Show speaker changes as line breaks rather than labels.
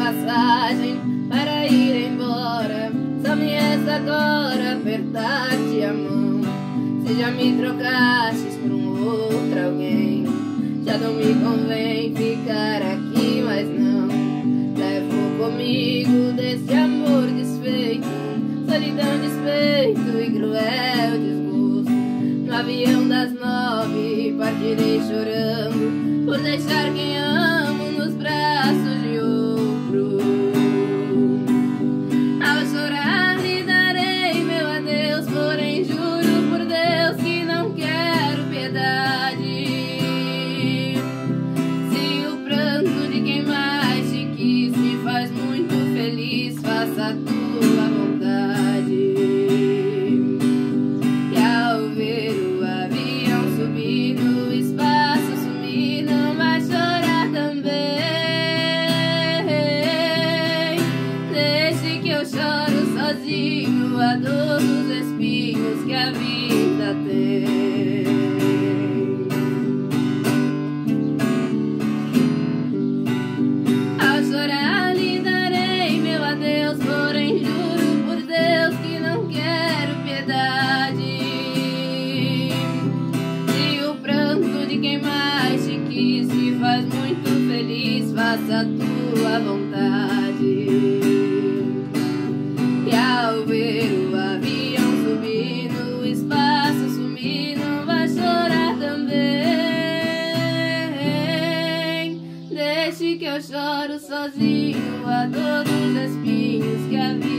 passagem para ir embora. Só me resta agora apertar-te a mão. Se já me trocastes por um outro alguém, já não me convém ficar aqui, mas não. Levo comigo desse amor desfeito, solidão, despeito e cruel desgosto. No avião das 9 partirei chorando por deixar quem amo nos braços de outro. Ao chorar lhe darei meu adeus, porém juro por Deus que não quero piedade. Se o pranto de quem mais te quis me faz muito feliz, faça a tua vontade. E ao ver o avião subir no espaço sumir, não vai chorar também. Deixe que eu choro sozinho a dor dos espinhos que a vida tem. Ao chorar lhe darei meu adeus, porém juro por Deus que não quero piedade. Se o pranto de quem mais te quis te faz muito feliz, faça a tua vontade. E ao ver o avião subir no espaço sumir, não vai chorar também. Deixe que eu choro sozinho a dor dos espinhos que a vida